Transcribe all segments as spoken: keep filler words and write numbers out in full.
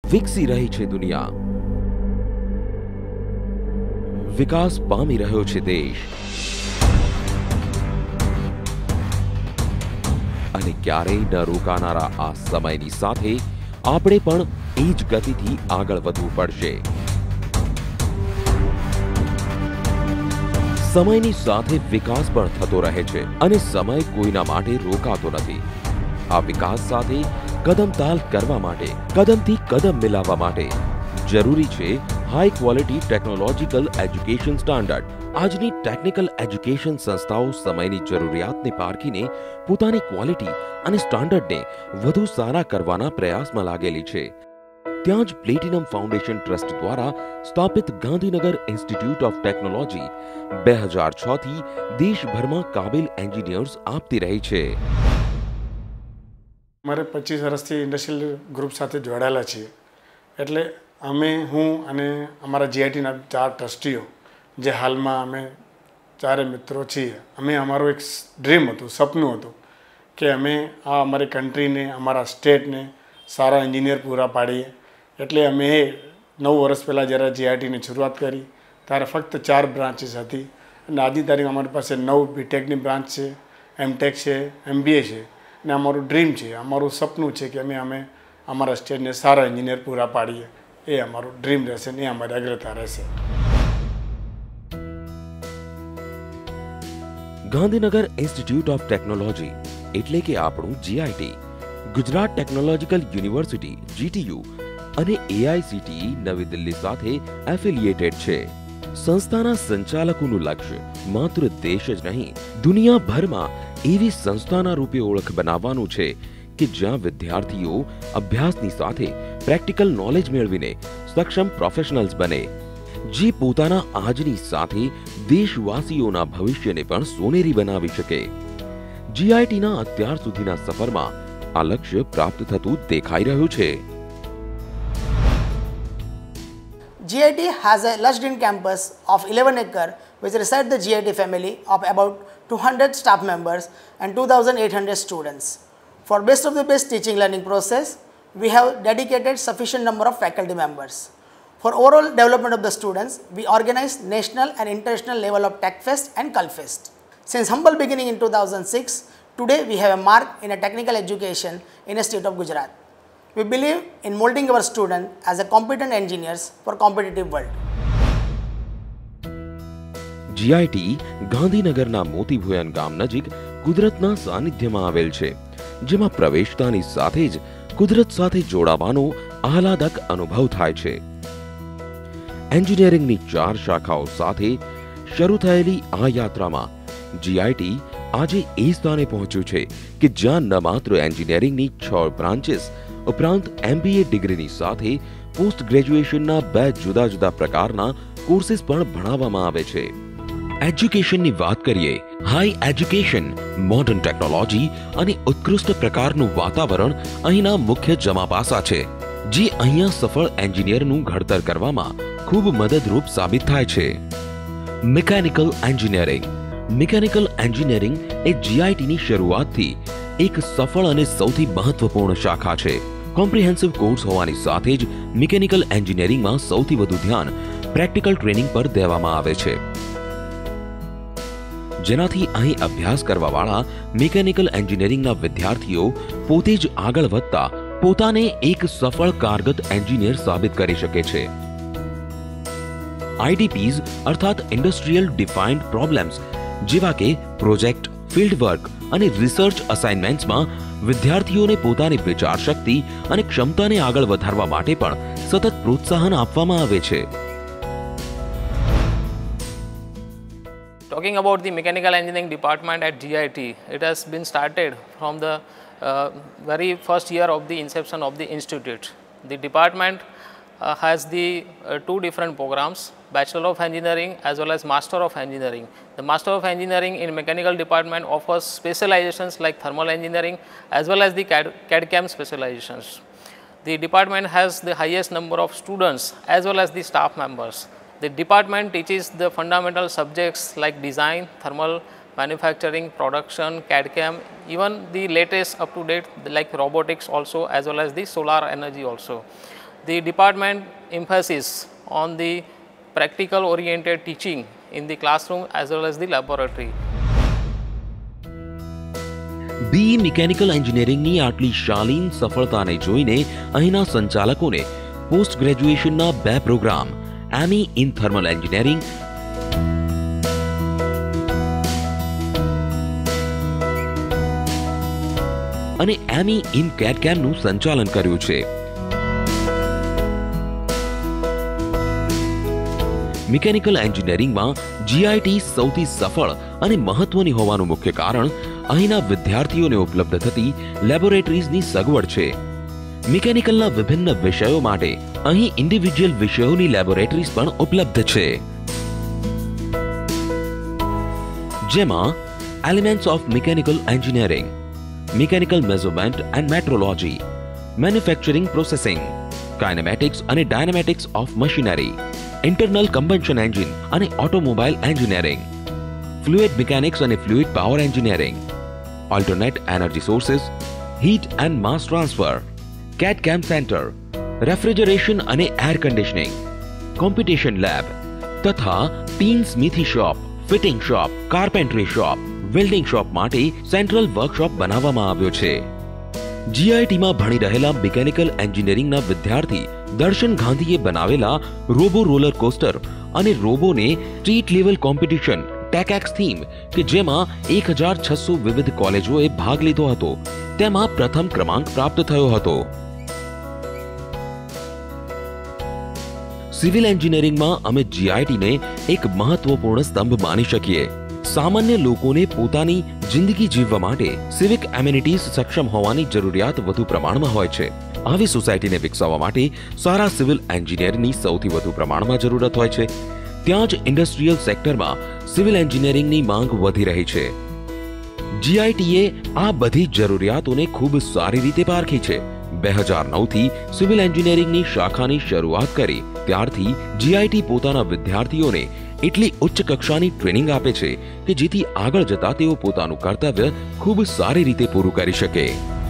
વિકસી રહી છે દુનિયા, વિકાસ પામી રહ્યો છે દેશ, અને ક્યારેય ન રોકાનારા આ સમયની સાથે આપણે પણ એ જ ગતિથી આગળ વધવું પડશે. સમયની સાથે વિકાસ પણ થતો રહે છે અને સમય કોઈના માટે રોકાતો નથી. આ વિકાસ સાથે કદમતાલ કરવા માટે, કદમથી કદમ મિલાવવા માટે જરૂરી છે high quality technological education standard. આજની ટેકનિકલ એજ્યુકેશન સંસ્થાઓ સમયની જરૂરિયાતને પારખીને પોતાની ક્વોલિટી અને સ્ટાન્ડર્ડને વધુ સારા કરવાના પ્રયાસમાં લાગેલી છે. ત્યાં જ પ્લેટિનમ ફાઉન્ડેશન ટ્રસ્ટ દ્વારા સ્થાપિત ગાંધીનગર ઇન્સ્ટિટ્યૂટ ઓફ ટેકનોલોજી બે હજાર છ થી દેશભરમાં કાબિલ એન્જિનિયર્સ આપતી રહી છે. અમારે પચીસ વર્ષથી ઇન્ડસ્ટ્રીયલ ગ્રુપ સાથે જોડાયેલા છીએ. એટલે અમે, હું અને અમારા જીઆઈટીના ચાર ટ્રસ્ટીઓ, જે હાલમાં અમે ચારે મિત્રો છીએ, અમે અમારું એક ડ્રીમ હતું, સપનું હતું કે અમે આ અમારી કન્ટ્રીને, અમારા સ્ટેટને સારા એન્જિનિયર પૂરા પાડીએ. એટલે અમે એ નવ વર્ષ પહેલાં જ્યારે જીઆઈટીની શરૂઆત કરી ત્યારે ફક્ત ચાર બ્રાન્ચીસ હતી અને આજની તારીખ અમારી પાસે નવ બીટેકની બ્રાન્ચ છે, એમટેક છે, એમબીએ છે. અને અમારું ડ્રીમ છે, અમારું સપનું છે કે અમે અમે અમારા સ્ટેટને સારા એન્જિનિયર પૂરા પાડીએ. એ અમારું ડ્રીમ રહેશે ને એ અમારી અગ્રતા રહેશે. ગાંધીનગર ઇન્સ્ટિટ્યૂટ ઓફ ટેકનોલોજી એટલે કે આપણું GIT, Gujarat technological university GTU અને એઆઈસીટીઈ નવી દિલ્હી સાથે એફિલિયેટેડ છે. સંસ્થાના સંચાલકોનું લક્ષ્ય માત્ર દેશ જ નહીં, દુનિયાભરમાં એવી સંસ્થાના રૂપે ઓળખ બનાવવાનું છે કે જ્યાં વિદ્યાર્થીઓ અભ્યાસની સાથે પ્રેક્ટિકલ નોલેજ મેળવીને સક્ષમ પ્રોફેશનલ્સ બને, જે પોતાના આજની સાથે દેશવાસીઓના ભવિષ્યને પણ સોનેરી બનાવી શકે. જીઆઈટીના અત્યાર સુધીના સફરમાં આ લક્ષ્ય પ્રાપ્ત થતું દેખાઈ રહ્યું છે. G I T has a lush-green campus of eleven acre which resides the G I T family of about two hundred staff members and two thousand eight hundred students. For best of the best teaching learning process, we have dedicated sufficient number of faculty members. For overall development of the students, we organize national and international level of TechFest and CulFest. Since humble beginning in two thousand six, today we have a mark in a technical education in the state of Gujarat. We believe in molding our students as a competent engineers for competitive world. GIT ગાંધીનગરના મોતીભુયન ગામ નજીક કુદરતના સાનિધ્યમાં આવેલ છે, જેમાં પ્રવેશતાની સાથે જ કુદરત સાથે જોડાવાનો આહલાદક અનુભવ થાય છે. એન્જિનિયરિંગની ચાર શાખાઓ સાથે શરૂ થયેલી આ યાત્રામાં જીઆઈટી આજે એ સ્થાને પહોંચ્યું છે કે જ્યાં ન માત્ર એન્જિનિયરિંગની છ બ્રાન્ચીસ ઉપરાંત એમબીએ ડિગ્રીની સાથે પોસ્ટ ગ્રેજ્યુએશનના બે જુદા જુદા પ્રકારના કોર્સીસ પણ ભણાવવામાં આવે છે. એજ્યુકેશનની વાત કરીએ, હાઈ એજ્યુકેશન, મોડર્ન ટેકનોલોજી અને ઉત્કૃષ્ટ પ્રકારનું વાતાવરણ અહીંના મુખ્ય જમાપાસા છે, જે અહીંયા સફળ એન્જિનિયરનું ઘડતર કરવામાં ખૂબ મદદરૂપ સાબિત થાય છે. મિકેનિકલ એન્જિનિયરિંગ મિકેનિકલ એન્જિનિયરિંગ એ જીઆઈટીની શરૂઆતથી એક સફળ અને સૌથી મહત્વપૂર્ણ શાખા છે. કોમ્પ્રિહેન્સિવ કોર્સ હોવાની સાથે જ મિકેનિકલ એન્જિનિયરિંગમાં સૌથી વધુ ધ્યાન પ્રેક્ટિકલ ટ્રેનિંગ પર દેવામાં આવે છે, જેનાથી અહીં અભ્યાસ કરવાવાળા મિકેનિકલ એન્જિનિયરિંગના વિદ્યાર્થીઓ પોતે જ આગળ વધતા પોતાને એક સફળ કારગત એન્જિનિયર સાબિત કરી શકે છે. આઈડીપીઝ અર્થાત ઇન્ડસ્ટ્રીયલ ડિફાઇન્ડ પ્રોબ્લેમ્સ જેવા કે પ્રોજેક્ટ, ફિલ્ડ વર્ક અને રિસર્ચ અસાઇનમેન્ટ્સમાં વિદ્યાર્થીઓને પોતાની વિચાર શક્તિ અને ક્ષમતાને આગળ વધારવા માટે પણ સતત પ્રોત્સાહન આપવામાં આવે છે. Talking about the mechanical engineering department at G I T, it has been started from the uh, very first year of the inception of the institute. The department uh, has the uh, two different programs, Bachelor of Engineering as well as Master of Engineering. The Master of Engineering in mechanical department offers specializations like thermal engineering as well as the C A D C A M specializations. The department has the highest number of students as well as the staff members. The department teaches the fundamental subjects like design, thermal, manufacturing, production, C A D C A M, even the latest up to date like robotics also as well as the solar energy also. The department emphasis on the practical oriented teaching in the classroom as well as the laboratory. BE mechanical એન્જિનિયરિંગની આટલી શાલીન સફળતાને જોઈને અહીંના સંચાલકોને post ગ્રેજ્યુએશનના બે programme ME in thermal engineering અને ME in કેડ-કેમનું સંચાલન કર્યું છે. મિકેનિકલ એન્જિનિયરિંગમાં જીઆઈટી સૌથી સફળ અને મહત્વની હોવાનું મુખ્ય કારણ અહીંના વિદ્યાર્થીઓને ઉપલબ્ધ થતી લેબોરેટરીઝની સગવડ છે. મિકેનિકલના વિભિન્ન વિષયો માટે અહીં ઇન્ડિવિડ્યુઅલ વિષયોની લેબોરેટરીઝ પણ ઉપલબ્ધ છે, જેમાં elements of mechanical engineering, mechanical measurement and metrology, manufacturing processing, kinematics અને dynamics of machinery, internal combustion engine અને ઓટોમોબાઈલ એન્જિનિયરિંગ, ફ્લુઇડ મિકેનિક્સ અને fluid power engineering, alternate energy sources, heat and mass transfer, CAD CAM centre, refrigeration અને air conditioning, computation lab તથા tin smithy shop, fitting shop, carpentry shop, welding shop માટે central workshop બનાવવામાં આવ્યો છે. જીઆઈટીમાં ભણી રહેલા mechanical એન્જિનિયરિંગના વિદ્યાર્થી દર્શન ગાંધીએ બનાવેલા રોબો રોલર કોસ્ટર અને રોબોને state level competition TechX theme કે જેમાં એક હજાર છસો વિવિધ કોલેજોએ ભાગ લીધો હતો તેમાં પ્રથમ ક્રમાંક પ્રાપ્ત થયો હતો. સિવિલ એન્જિનિયરિંગમાં અમે જીઆઈટીને એક મહત્વપૂર્ણ સ્તંભ માની શકીએ. સામાન્ય લોકોને પોતાની જિંદગી જીવવા માટે સિવિક એમિનિટીઝ સક્ષમ હોવાની જરૂરિયાત વધુ પ્રમાણમાં હોય છે. આવી સોસાયટીને વિકસાવવા માટે સારા સિવિલ એન્જિનિયરની સૌથી વધુ પ્રમાણમાં જરૂરત હોય છે. ત્યાં જ ઇન્ડસ્ટ્રીયલ સેક્ટરમાં સિવિલ એન્જિનિયરિંગની માંગ વધી રહી છે. જીઆઈટીએ આ બધી જરૂરિયાતોને ખૂબ સારી રીતે પારખી છે. બે હજાર નવ થી સિવિલ એન્જિનિયરિંગની શાખાની શરૂઆત કરી ત્યારથી જીઆઈટી પોતાના વિદ્યાર્થીઓને એટલી ઉચ્ચ કક્ષાની ટ્રેનિંગ આપે છે કે જેથી આગળ જતા તેઓ પોતાનું કર્તવ્ય ખૂબ સારી રીતે પૂરું કરી શકે.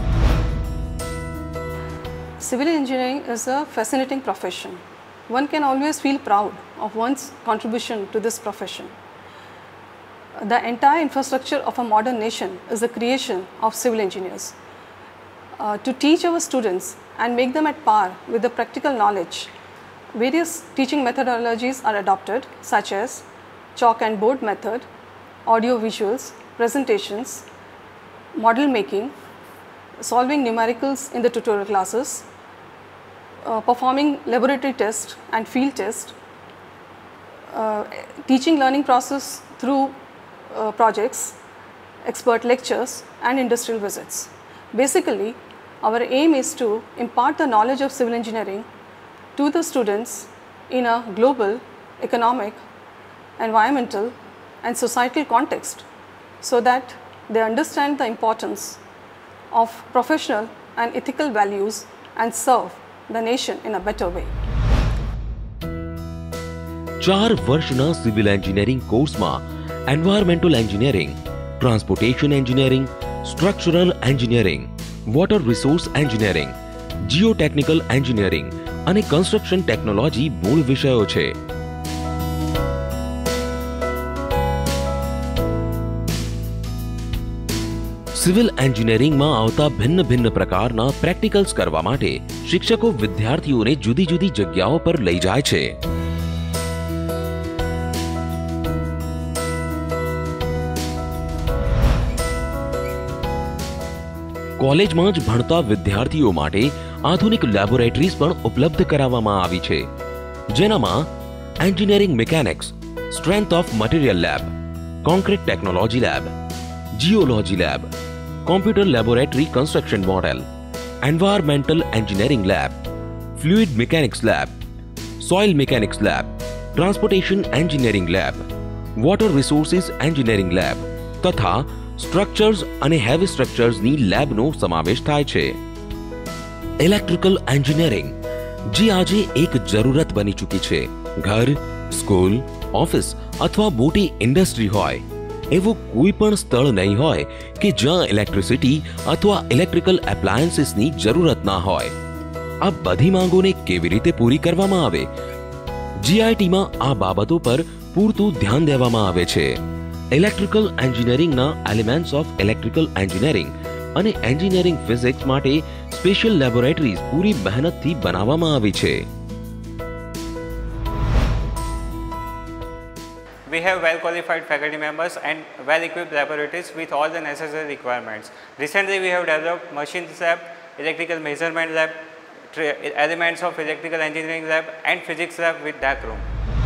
Civil engineering is a fascinating profession. One can always feel proud of one's contribution to this profession. The entire infrastructure of a modern nation is the creation of civil engineers. Uh, to teach our students and make them at par with the practical knowledge, various teaching methodologies are adopted, such as chalk and board method, audio visuals, presentations, model making, solving numericals in the tutorial classes, uh, performing laboratory tests and field tests, uh, teaching learning process through uh, projects, expert lectures and industrial visits. Basically, our aim is to impart the knowledge of civil engineering to the students in a global, economic, environmental and societal context so that they understand the importance of professional and ethical values and serve the nation in a better way. ચાર વર્ષના civil engineering કોર્સમાં environmental engineering, transportation engineering, structural engineering, water resource engineering, geotechnical engineering અને construction technology મૂળ વિષયો છે. Civil એન્જિનિયરિંગમાં આવતા ભિન્ન ભિન્ન પ્રકારના પ્રેક્ટિકલ્સ કરવા માટે શિક્ષકો વિદ્યાર્થીઓને જુદી જુદી જગ્યાઓ પર લઈ જાય છે. કોલેજમાં જ ભણતા વિદ્યાર્થીઓ માટે આધુનિક લેબોરેટરીઝ પણ ઉપલબ્ધ કરાવવામાં આવી છે, જેનામાં engineering mechanics, strength of material lab, concrete technology lab, geology lab, computer laboratory construction model, environmental engineering lab, fluid mechanics lab, soil mechanics lab, transportation engineering lab, water resources engineering lab તથા structures અને heavy સ્ટ્રક્ચર્સની લેબનો સમાવેશ થાય છે. Electrical engineering જે આજે એક જરૂરત બની ચૂકી છે. ઘર, સ્કૂલ, ઓફિસ અથવા મોટી ઇન્ડસ્ટ્રી હોય એવું કોઈ પણ સ્થળ નહીં હોય કે જ્યાં ઇલેક્ટ્રિસિટી અથવા ઇલેક્ટ્રિકલ એપ્લાયન્સીસની જરૂરત ના હોય. આ બધી માંગોને કેવી રીતે પૂરી કરવામાં આવે, જીઆઈટીમાં આ બાબતો પર પૂરતું ધ્યાન દેવામાં આવે છે. ઇલેક્ટ્રિકલ એન્જિનિયરિંગના એલિમેન્ટ્સ ઓફ ઇલેક્ટ્રિકલ એન્જિનિયરિંગ અને એન્જિનિયરિંગ ફિઝિક્સ માટે સ્પેશિયલ લેબોરેટરીઝ પૂરી મહેનતથી બનાવવામાં આવી છે. We have well qualified faculty members and well equipped laboratories with all the necessary requirements. Recently we have developed machines lab, electrical measurement lab, elements of electrical engineering lab and physics lab with dark room.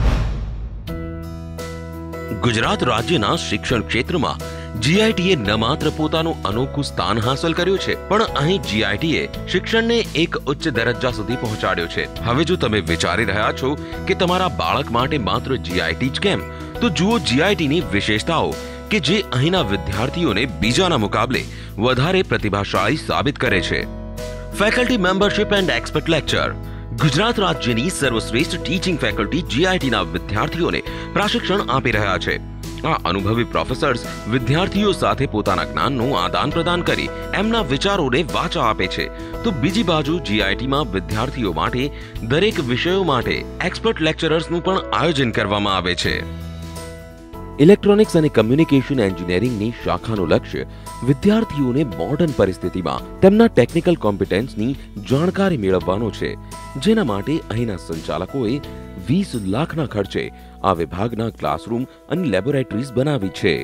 Gujarat રાજ્યના શિક્ષણ ક્ષેત્રમાં જીઆઈટીએ ન માત્ર પોતાનું અનોખું સ્થાન હાંસલ કર્યું છે, પણ અહીં જીઆઈટીએ શિક્ષણને એક ઉચ્ચ દરજ્જા સુધી પહોંચાડ્યો છે. હવે જો તમે વિચારી રહ્યા છો કે તમારા બાળક માટે માત્ર જીઆઈટી જ કેમ, તો જુઓ જીઆઈટીની વિશેષતાઓ કે જે અહીંના વિદ્યાર્થીઓને બીજાના મુકાબલે વધારે પ્રતિભાશાળી સાબિત કરે છે. Faculty membership and expert lecture. Gujarat રાજ્યની સર્વશ્રેષ્ઠ ટીચિંગ ફેકલ્ટી જીઆઈટીના વિદ્યાર્થીઓને પ્રશિક્ષણ આપી રહ્યા છે. આ અનુભવી પ્રોફેસર્સ વિદ્યાર્થીઓ સાથે પોતાના જ્ઞાનનું આદાન પ્રદાન કરી એમના વિચારોને વાચા આપે છે, તો બીજી બાજુ જીઆઈટીમાં વિદ્યાર્થીઓ માટે દરેક વિષયો માટે એક્સપર્ટ લેક્ચરર્સનું પણ આયોજન કરવામાં આવે છે. ઇલેક્ટ્રોનિક્સ અને કમ્યુનિકેશન એન્જિનિયરિંગની શાખાનું લક્ષ્ય વિદ્યાર્થીઓને મોડર્ન પરિસ્થિતિમાં તેમના ટેકનિકલ કોમ્પિટન્સની જાણકારી મેળવવાનો છે, જેના માટે અહીંના સંચાલકોએ વીસ લાખના ખર્ચે આ વિભાગના ક્લાસરૂમ અને લેબોરેટરીઝ બનાવી છે.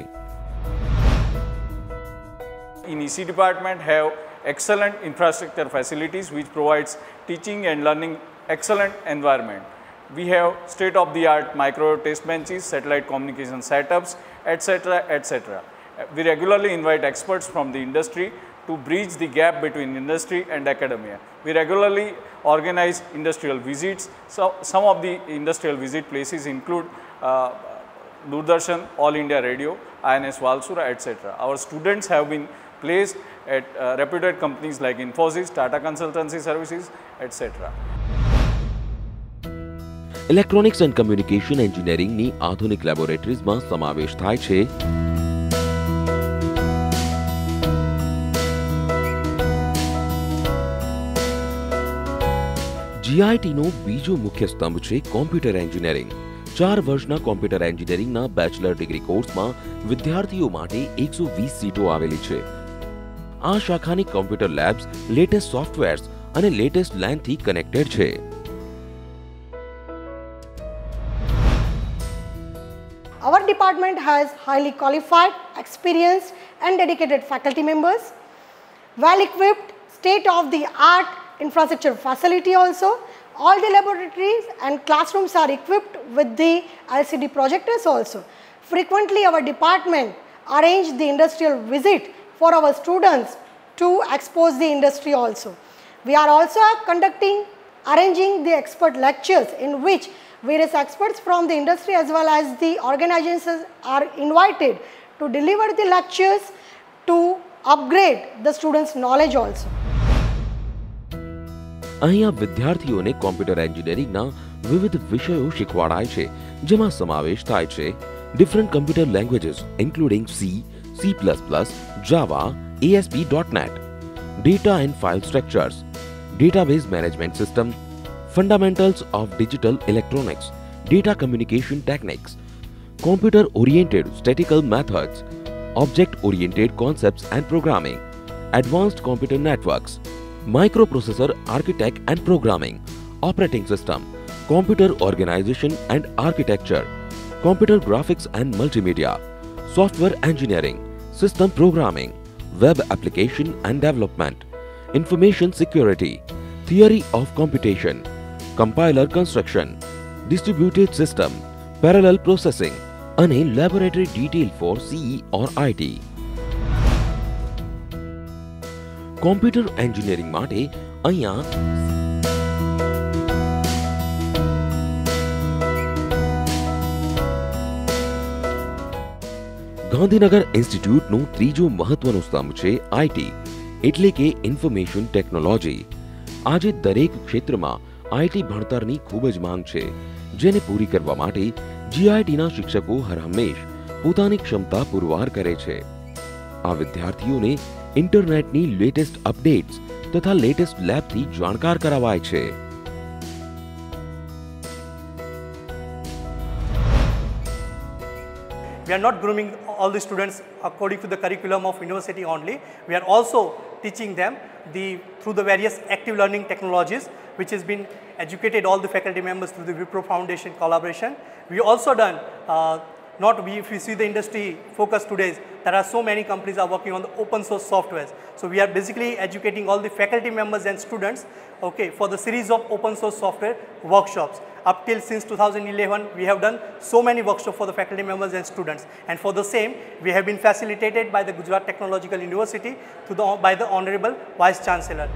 In E C department have excellent infrastructure facilities which provides teaching and learning excellent environment. We have state-of-the-art micro test benches, satellite communication setups, et cetera, et cetera. We regularly invite experts from the industry to bridge the gap between industry and academia. We regularly organize industrial visits. So, some of the industrial visit places include uh, Doordarshan, All India Radio, I N S Valsura, et cetera. Our students have been placed at uh, reputed companies like Infosys, Tata Consultancy Services, et cetera. Electronics and communication એન્જિનિયરિંગની આધુનિક લેબોરેટરીઝમાં સમાવેશ થાય છે જીઆઈટીનો બીજો મુખ્ય સ્તંભ છે computer engineering. ચાર વર્ષના કોમ્પ્યુટર એન્જિનિયરિંગના બેચલર ડિગ્રી કોર્સમાં વિદ્યાર્થીઓ માટે એકસો વીસ સીટો આવેલી છે. આ શાખાની કોમ્પ્યુટર લેબ્સ લેટેસ્ટ સોફ્ટવેર્સ અને લેટેસ્ટ લેનથી કનેક્ટેડ છે. Our department has highly qualified, experienced and dedicated faculty members, well equipped, state-of-the-art infrastructure facility also. All the laboratories and classrooms are equipped with the L C D projectors also. Frequently our department arrange the industrial visit for our students to expose the industry also. We are also conducting, arranging the expert lectures in which various experts from the industry as well as the organizations are invited to deliver the lectures to upgrade the students' knowledge also. અહીંયા વિદ્યાર્થીઓને computer એન્જિનિયરિંગના વિવિધ વિષયો શીખવાડાય છે, જેમાં સમાવેશ થાય છે different computer languages including C, C plus plus, Java, A S P dot net, data and file structures, database management system, fundamentals of digital electronics, data communication techniques, computer-oriented statistical methods, object-oriented concepts and programming, advanced computer networks, microprocessor architect and programming, operating system, computer organization and architecture, computer graphics and multimedia, software engineering, system programming, web application and development, information security, theory of computation, compiler construction, distributed system, parallel processing, and laboratory detail for C E or I T. Computer engineering માટે અહીંયા ગાંધીનગર ઇન્સ્ટિટ્યૂટનું ત્રીજો મહત્વનું સ્તંભ છે IT એટલે કે information technology. આજે દરેક ક્ષેત્રમાં આઈટી ભણતરની ખૂબ જ માંગ છે, જેને પૂરી કરવા માટે જીઆઈટીના શિક્ષકો હરહંમેશ પોતાની ક્ષમતા પુરવાર કરે છે. આ વિદ્યાર્થીઓને ઇન્ટરનેટની લેટેસ્ટ અપડેટ્સ તથા લેટેસ્ટ લેબથી જાણકાર કરાવાય છે. We are not grooming all the students according to the curriculum of university only. We are also teaching them the, through the various active learning technologies which has been educated all the faculty members through the Wipro Foundation collaboration. We also done, uh, not we, if we see the industry focus today, there are so many companies are working on the open source softwares. So we are basically educating all the faculty members and students, okay, for the series of open source software workshops. Up till since two thousand eleven, we have done so many workshops for the faculty members and students. And for the same, we have been facilitated by the Gujarat Technological University to the, by the Honorable Vice Chancellor.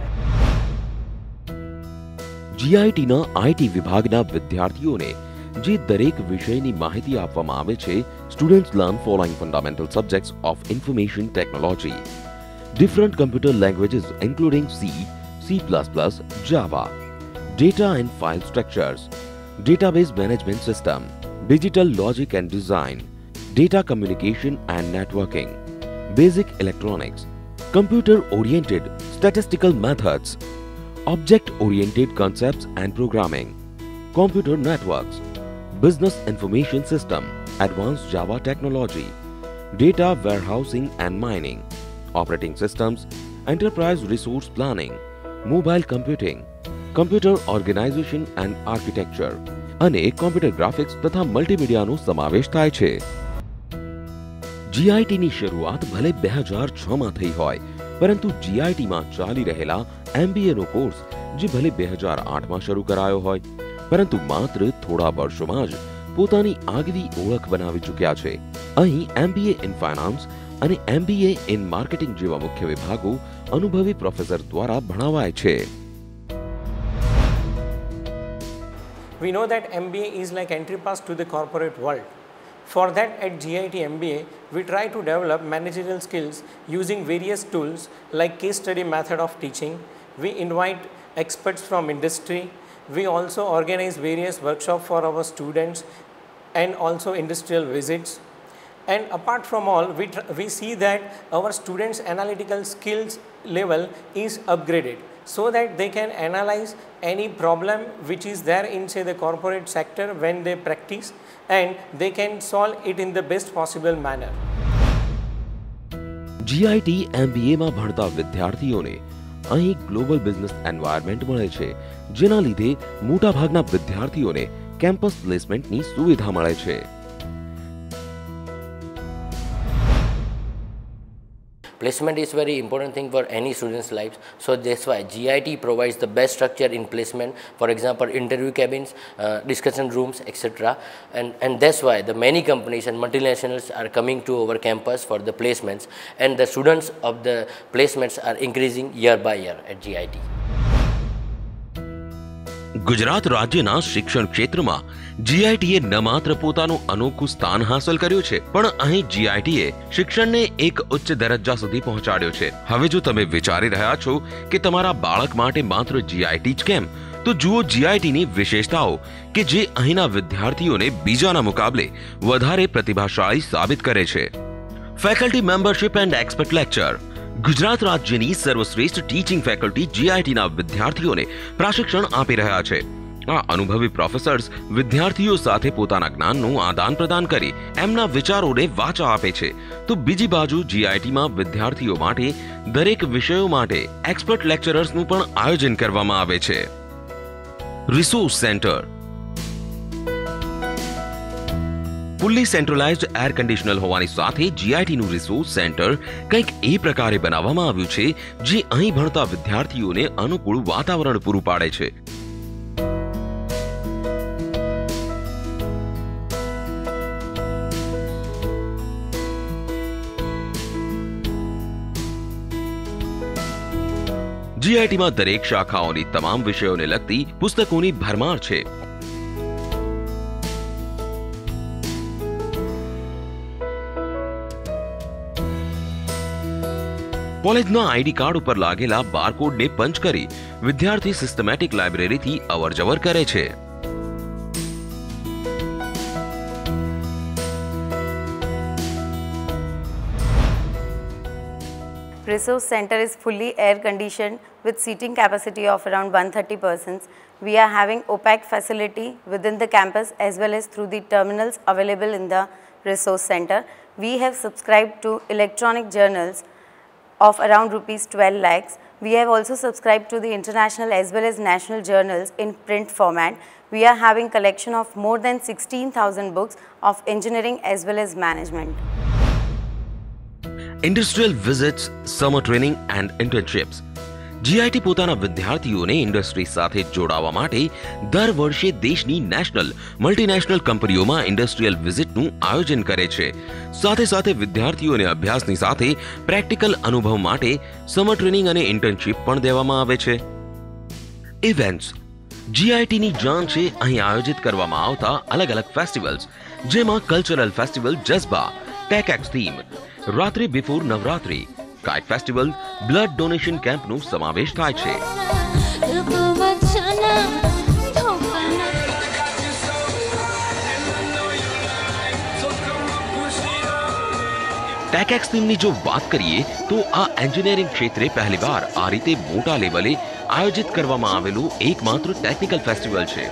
G I T ના I T વિભાગના વિદ્યાર્થીઓને જે દરેક વિષયની માહિતી આપવામાં આવે છે, students learn following fundamental subjects of information technology, different computer languages including C, C plus plus, Java, data and file structures, database management system, digital logic and design, data communication and networking, basic electronics, computer-oriented statistical methods, object-oriented concepts and programming, computer networks, business information system, advanced Java technology, data warehousing and mining, operating systems, enterprise resource planning, mobile computing, computer organization and architecture અને computer graphics તથા મલ્ટીમીડિયાનો સમાવેશ થાય છે. G I T ની શરૂઆત ભલે બે હજાર છ માં થઈ હોય, પરંતુ G I T માં ચાલી રહેલા M B A નો કોર્સ જે ભલે બે હજાર આઠ માં શરૂ કરાયો હોય, પરંતુ માત્ર થોડા વર્ષોમાં જ પોતાની આગવી ઓળખ બનાવી ચૂક્યા છે. અહીં M B A in Finance અને M B A in Marketing જેવા મુખ્ય વિભાગો અનુભવી પ્રોફેસર દ્વારા ભણાવાય છે. We know that M B A is like entry pass to the corporate world. For that, at G I T M B A, we try to develop managerial skills using various tools like case study method of teaching. We invite experts from industry. We also organize various workshops for our students and also industrial visits. And apart from all, we, we see that our students' analytical skills level is upgraded, so that they can analyze any problem which is there in, say, the corporate sector when they practice, and they can solve it in the best possible manner. G I T M B A માં ભણતા વિદ્યાર્થીઓને અહીં global business environment મળે છે, જેના લીધે મોટાભાગના વિદ્યાર્થીઓને કેમ્પસ પ્લેસમેન્ટની સુવિધા મળે છે. Placement is very important thing for any student's life, so that's why G I T provides the best structure in placement. For example, interview cabins, uh, discussion rooms, et cetera. And and that's why the many companies and multinationals are coming to our campus for the placements, and the students of the placements are increasing year by year at G I T. Gujarat રાજ્યના શિક્ષણ ક્ષેત્રમાં G I T એ ન માત્ર પોતાનું અનોખું સ્થાન હાંસલ કર્યું છે, પણ અહીં G I T એ શિક્ષણને એક ઉચ્ચ દરજ્જા સુધી પહોંચાડ્યો છે. હવે જો તમે વિચારી રહ્યા છો કે તમારા બાળક માટે માત્ર G I T જ કેમ, તો જુઓ G I T ની વિશેષતાઓ કે જે અહીંના વિદ્યાર્થીઓને બીજાના મુકાબલે વધારે પ્રતિભાશાળી સાબિત કરે છે. Faculty membership and expert lecture. Gujarat રાજ્યની સર્વશ્રેષ્ઠ teaching faculty G I T ના વિદ્યાર્થીઓને પ્રશિક્ષણ આપી રહ્યા છે. આ અનુભવી પ્રોફેસર્સ વિદ્યાર્થીઓ સાથે પોતાના જ્ઞાનનું આદાન પ્રદાન કરી એમના વિચારોને વાચા આપે છે. તો બીજી બાજુ G I T માં વિદ્યાર્થીઓ માટે દરેક વિષયો માટે એક્સપર્ટ લેક્ચરર્સનું પણ આયોજન કરવામાં આવે છે. Resource centre. Fully centralised air conditioner હોવાની સાથે G I T નું રિસોર્સ સેન્ટર કંઈક એ પ્રકારે બનાવવામાં આવ્યું છે જે અહીં ભણતા વિદ્યાર્થીઓને અનુકૂળ વાતાવરણ પૂરું પાડે છે. G I T માં દરેક શાખાઓની તમામ વિષયોને લગતી પુસ્તકોની ભરમાર છે. કોલેજના આઈડી કાર્ડ ઉપર લાગેલા બારકોડને પંચ કરી વિદ્યાર્થી સિસ્ટમેટિક લાઇબ્રેરીથી અવરજવર કરે છે. Resource Center is fully air conditioned with seating capacity of around one hundred thirty persons. We are having opaque facility within the campus as well as through the terminals available in the resource center. We have subscribed to electronic journals of around rupees twelve lakhs. We have also subscribed to the international as well as national journals in print format. We are having collection of more than sixteen thousand books of engineering as well as management. Industrial visits, summer training and internships. G I T પોતાના વિદ્યાર્થીઓને industry સાથે જોડાવા માટે દર વર્ષે દેશની national, multinational કંપનીઓમાં industrial વિઝિટનું આયોજન કરે છે. સાથે સાથે વિદ્યાર્થીઓને અભ્યાસની સાથે પ્રેક્ટિકલ અનુભવ માટે સમર ટ્રેનિંગ અને ઇન્ટર્નશિપ પણ દેવામાં આવે છે. ઇવેન્ટ્સ. G I T ની જાણ છે અહીં આયોજિત કરવામાં આવતા અલગ અલગ ફેસ્ટિવલ્સ, જેમાં cultural festival Jazba, TechX theme, Ratri before Navratri, kite festival, blood donation કેમ્પનો સમાવેશ થાય છે. ટેકએક્સ ટીમની જો વાત કરીએ તો આ એન્જિનિયરિંગ ક્ષેત્રે પહેલીવાર આ રીતે મોટા લેવલે આયોજિત કરવામાં આવેલું એકમાત્ર ટેકનિકલ ફેસ્ટિવલ છે.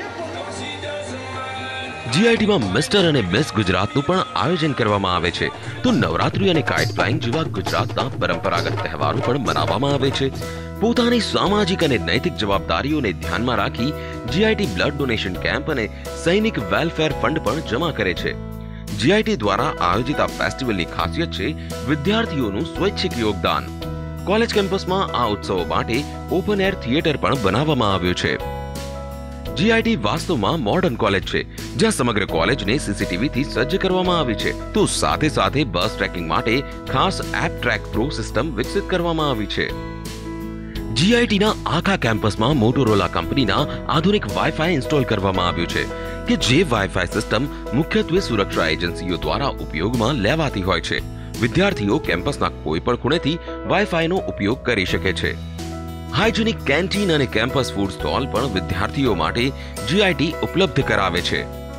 G I T માં મિસ્ટર અને મિસ ગુજરાતનું પણ આયોજન કરવામાં આવે છે. તો નવરાત્રી અને કાઇટ ફ્લાઇંગ જેવા ગુજરાતના પરંપરાગત તહેવારો પણ મનાવવામાં આવે છે. પોતાની સામાજિક અને નૈતિક જવાબદારીઓને ધ્યાનમાં રાખી G I T blood donation camp અને સૈનિક વેલફેર ફંડ પણ જમા કરે છે. G I T દ્વારા આયોજિત આ ફેસ્ટિવલની ખાસિયત છે વિદ્યાર્થીઓનું સ્વૈચ્છિક યોગદાન. કોલેજ કેમ્પસમાં આ ઉત્સવો માટે ઓપન એર થિયેટર પણ બનાવવામાં આવ્યું છે. G I T વાસ્તવમાં મોડર્ન કોલેજ છે, જ્યાં સમગ્ર કોલેજને સીસીટીવીથી સજ્જ કરવામાં આવી છે. તો સાથે સાથે બસ ટ્રેકિંગ માટે ખાસ એપ ટ્રેક પ્રો સિસ્ટમ વિકસિત કરવામાં આવી છે. G I T ના આખા કેમ્પસમાં મોટોરોલા કંપનીના આધુનિક વાઈફાઈ ઇન્સ્ટોલ કરવામાં આવ્યું છે કે જે વાઈફાઈ સિસ્ટમ મુખ્યત્વે સુરક્ષા એજન્સીઓ દ્વારા ઉપયોગમાં લેવાતી હોય છે. વિદ્યાર્થીઓ કેમ્પસના કોઈ પણ ખૂણેથી વાઈફાઈનો ઉપયોગ કરી શકે છે. હાઇજેનિક કેન્ટીન અને કેમ્પસ ફૂડ સ્ટોલ પણ વિદ્યાર્થીઓ માટે G I T ઉપલબ્ધ કરાવે છે.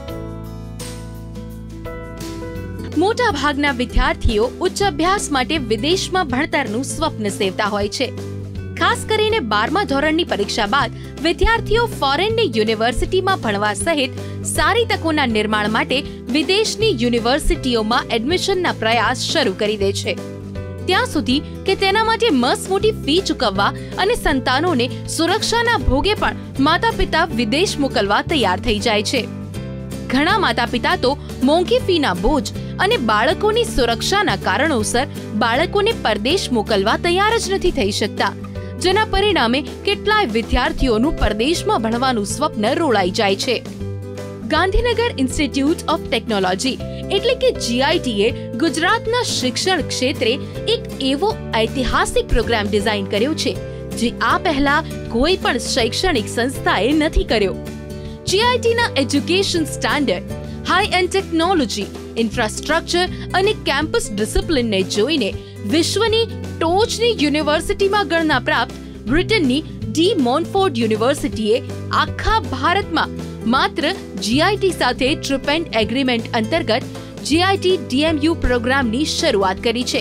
મોટા ભાગના વિદ્યાર્થીઓ ઉચ્ચ અભ્યાસ માટે વિદેશમાં ભણતરનું સ્વપ્ન સેવતા હોય છે. ખાસ કરીને બારમા ધોરણની પરીક્ષા બાદ વિદ્યાર્થીઓ ફોરેનની યુનિવર્સિટીમાં ભણવા સહિત સારી તકોના નિર્માણ માટે વિદેશની યુનિવર્સિટીઓમાં એડમિશનના પ્રયાસ શરૂ કરી દે છે. ત્યાં સુધી કે તેના માટે મસ્ત મોટી ફી ચૂકવવા અને સંતાનોને સુરક્ષાના ભોગે પણ માતા પિતા વિદેશ મોકલવા તૈયાર થઈ જાય છે. ઘણા માતા પિતા તો મોંઘી ફીના બોજ અને બાળકોની સુરક્ષાના કારણોસર બાળકોને પરદેશ મોકલવા તૈયાર જ નથી થઈ શકતા, જેના પરિણામે કેટલાય વિદ્યાર્થીઓનું પરદેશમાં ભણવાનું સ્વપ્ન રોળાઈ જાય છે. ગાંધીનગર ઇન્સ્ટિટ્યૂટ ઓફ ટેકનોલોજી એટલે કે G I T એ ગુજરાતના શિક્ષણ ક્ષેત્રે એક એવો ઐતિહાસિક પ્રોગ્રામ ડિઝાઇન કર્યો છે જે આ પહેલા કોઈ પણ શૈક્ષણિક સંસ્થાએ નથી કર્યો. G I T ના education standard, high end technology, infrastructure અને કેમ્પસ ડિસિપ્લિનને જોઈને વિશ્વની ટોચની યુનિવર્સિટીમાં ગણના પ્રાપ્ત બ્રિટનની ડી મોન્ટફોર્ડ યુનિવર્સિટીએ આખા ભારતમાં માત્ર G I T સાથે ટ્રિપેન્ટ એગ્રીમેન્ટ અંતર્ગત G I T D M U પ્રોગ્રામની શરૂઆત કરી છે.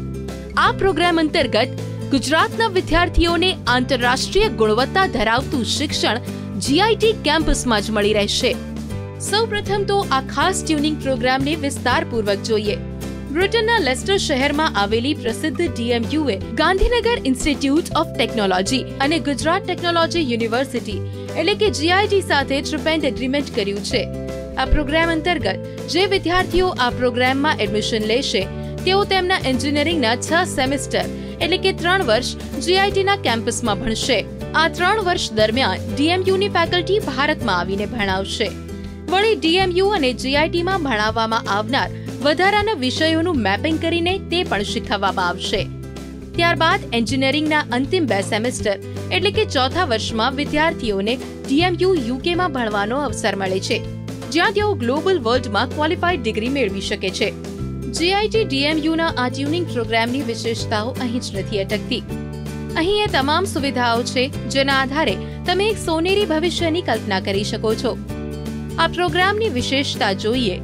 આ પ્રોગ્રામ અંતર્ગત ગુજરાતના વિદ્યાર્થીઓને આંતરરાષ્ટ્રીય ગુણવત્તા ધરાવતું શિક્ષણ G I T કેમ્પસમાં જ મળી રહેશે. સૌપ્રથમ તો આ ખાસ ટ્યુનિંગ પ્રોગ્રામને વિસ્તારપૂર્વક જોઈએ. બ્રિટનના લેસ્ટર શહેરમાં આવેલી પ્રસિદ્ધ D M U એ ગાંધીનગર ઇન્સ્ટિટ્યૂટ ઓફ ટેકનોલોજી અને ગુજરાત ટેકનોલોજી યુનિવર્સિટી એટલે કે G I T સાથે ટ્રિપેન્ટ એગ્રીમેન્ટ કર્યું છે. આ પ્રોગ્રામ અંતર્ગત જે વિદ્યાર્થીઓ આ પ્રોગ્રામમાં એડમિશન લેશે તેઓ તેમના એન્જિનિયરિંગના છ સેમેસ્ટર એટલે કે ત્રણ વર્ષ G I T ના કેમ્પસમાં ભણશે. આ ત્રણ વર્ષ દરમિયાન D M U ની ફેકલ્ટી ભારતમાં આવીને ભણાવશે. વળી D M U અને G I T માં ભણાવવામાં આવનાર વધારાના વિષયોનું મેપિંગ કરીને તે પણ શીખવવામાં આવશે. ત્યારબાદ એન્જિનિયરિંગના અંતિમ બે સેમેસ્ટર એટલે કે ચોથા વર્ષમાં વિદ્યાર્થીઓને D M U U K માં ભણવાનો અવસર મળે છે, જ્યાં તેઓ ગ્લોબલ વર્લ્ડમાં ક્વોલિફાઈડ ડિગ્રી મેળવી શકે છે. G I T D M U ના આ ટ્યુનિંગ પ્રોગ્રામની વિશેષતાઓ અહીં જ નથી અટકતી. અહીં એ તમામ સુવિધાઓ છે જેના આધારે તમે એક સોનેરી ભવિષ્યની કલ્પના કરી શકો છો. આ પ્રોગ્રામની વિશેષતા જોઈએ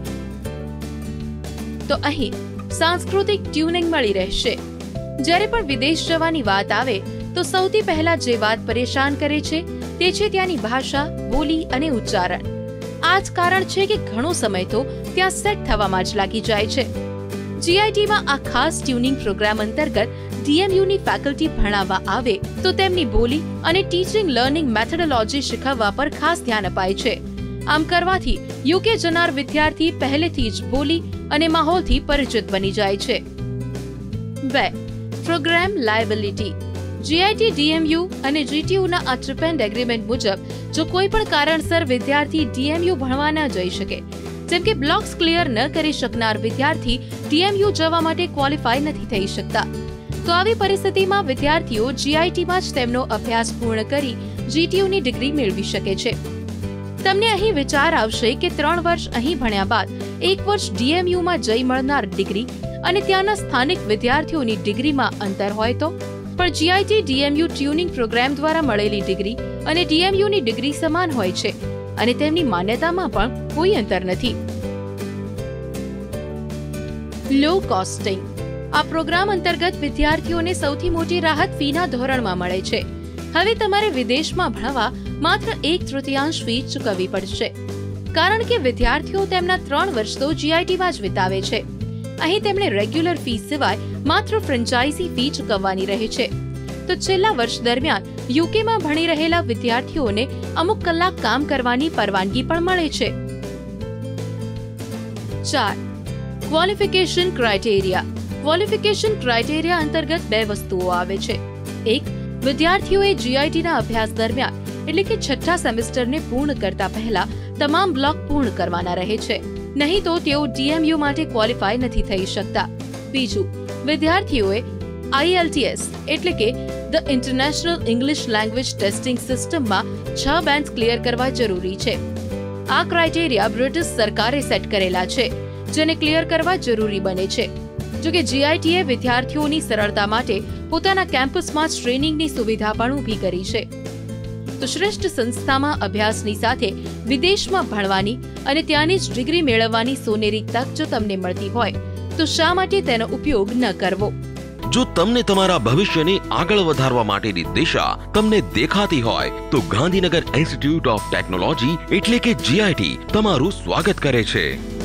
તો અહીં સાંસ્કૃતિક ટ્યુનિંગ મળી રહેશે. જ્યારે પણ વિદેશ જવાની વાત આવે તો સૌથી પહેલા જે વાત પરેશાન કરે છે તે છે ત્યાંની ભાષા, બોલી અને ઉચ્ચારણ. આ જ કારણ છે કે ઘણો સમય તો ત્યાં સેટ થવામાં જ લાગી જાય છે. જીઆઈટીમાં આ ખાસ ટ્યુનિંગ પ્રોગ્રામ અંતર્ગત ડીએમયુની ફેકલ્ટી ભણાવવા આવે તો તેમની બોલી અને ટીચિંગ લર્નિંગ મેથોડોલોજી શીખવવા પર ખાસ ધ્યાન અપાય છે. આમ કરવાથી યુકે જનાર વિદ્યાર્થી પહેલેથી જ બોલી અને માહોલથી પરિચિત બની જાય છે. બે. Programme liability. જીઆઈટી, ડીએમયુ અને જીટીયુના આ ટ્રીપેન્ડ એગ્રીમેન્ટ મુજબ જો કોઈ પણ કારણસર વિદ્યાર્થી ડીએમયુ ભણવા ન જઈ શકે, જેમ કે બ્લોક્સ ક્લિયર ન કરી શકનાર વિદ્યાર્થી ડીએમયુ જવા માટે ક્વોલિફાય નથી થઈ શકતા, તો આવી પરિસ્થિતિમાં વિદ્યાર્થીઓ જીઆઈટીમાં જ તેમનો અભ્યાસ પૂર્ણ કરી જીટીયુની ડિગ્રી મેળવી શકે છે. તમને અહીં વિચાર આવશે કે ત્રણ વર્ષ અહીં ભણ્યા બાદ એક વર્ષ ડીએમયુમાં જઈ મળનાર ડિગ્રી અને ત્યાંના સ્થાનિક વિદ્યાર્થીઓની ડિગ્રીમાં અંતર હોય તો, પણ જીઆઈટી ડીએમયુ ટ્યુનિંગ પ્રોગ્રામ દ્વારા મળેલી ડિગ્રી અને ડીએમયુની ડિગ્રી સમાન હોય છે અને તેમની માન્યતામાં પણ કોઈ અંતર નથી. લો કોસ્ટિંગ. આ પ્રોગ્રામ અંતર્ગત વિદ્યાર્થીઓને સૌથી મોટી રાહત ફીના ધોરણમાં મળે છે. હવે તમારે વિદેશમાં ભણવા માત્ર એક તૃતીયાંશ ફી ચૂકવવી પડશે, કારણ કે વિદ્યાર્થીઓ તેમના ત્રણ વર્ષ તો જીઆઈટીમાં જ વિતાવે છે. અહીં તેમણે રેગ્યુલર ફી સિવાય માત્ર ફ્રેન્ચાઇઝી ફી ચૂકવવાની રહે છે. તો છેલ્લા વર્ષ દરમિયાન યુકેમાં ભણી રહેલા વિદ્યાર્થીઓને અમુક કલાક કામ કરવાની પરવાનગી પણ મળે છે. ચાર. Qualification criteria. ક્વોલિફિકેશન ક્રાઇટેરિયા અંતર્ગત બે વસ્તુઓ આવે છે. એક, વિદ્યાર્થીઓએ જીઆઈટીના અભ્યાસ દરમિયાન એટલે કે છઠ્ઠા સેમેસ્ટરને પૂર્ણ કરતા પહેલા તમામ બ્લોક પૂર્ણ કરવાના રહે છે, નહીં તો તેઓ ડીએમયુ માટે ક્વોલિફાય નથી થઈ શકતા. બીજું, વિદ્યાર્થીઓએ આઈએલટીએસ એટલે કે the international English language testing સિસ્ટમમાં છ બેન્ડ્સ ક્લિયર કરવા જરૂરી છે. આ ક્રાઇટેરિયા બ્રિટિશ સરકારે સેટ કરેલા છે, જેને ક્લિયર કરવા જરૂરી બને છે. જોકે જીઆઈટીએ વિદ્યાર્થીઓની સરળતા માટે પોતાના કેમ્પસમાં જ ટ્રેનિંગની સુવિધા પણ ઊભી કરી છે. તો શ્રેષ્ઠ સંસ્થામાં અભ્યાસની સાથે વિદેશમાં ભણવાની અને ત્યાંની જ ડિગ્રી મેળવવાની સોનેરી તક જો તમને મળતી હોય તો શા માટે તેનો ઉપયોગ ન કરવો? જો તમને તમારા ભવિષ્યને આગળ વધારવા માટેની દિશા તમને દેખાતી હોય તો ગાંધીનગર ઇન્સ્ટિટ્યૂટ ઓફ ટેકનોલોજી એટલે કે જીઆઈટી તમારું સ્વાગત કરે છે.